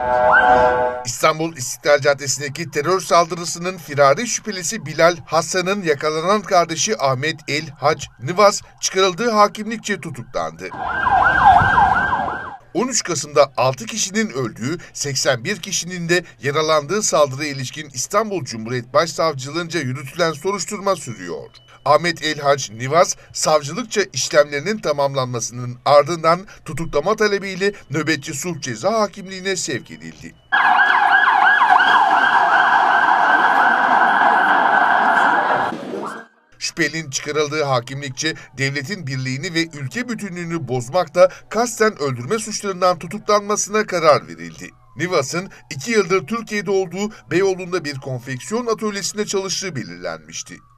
İstanbul İstiklal Caddesi'ndeki terör saldırısının firari şüphelisi Bilal Hassan'ın yakalanan kardeşi Ahmet El Hac Nivas çıkarıldığı hakimlikçe tutuklandı. 13 Kasım'da 6 kişinin öldüğü, 81 kişinin de yaralandığı saldırıya ilişkin İstanbul Cumhuriyet Başsavcılığınca yürütülen soruşturma sürüyor. Ahmet El Hac Nivas, savcılıkça işlemlerinin tamamlanmasının ardından tutuklama talebiyle nöbetçi sulh ceza hakimliğine sevk edildi. Şüphelinin çıkarıldığı hakimlikçe devletin birliğini ve ülke bütünlüğünü bozmakla kasten öldürme suçlarından tutuklanmasına karar verildi. Nivas'ın 2 yıldır Türkiye'de olduğu Beyoğlu'nda bir konfeksiyon atölyesinde çalıştığı belirlenmişti.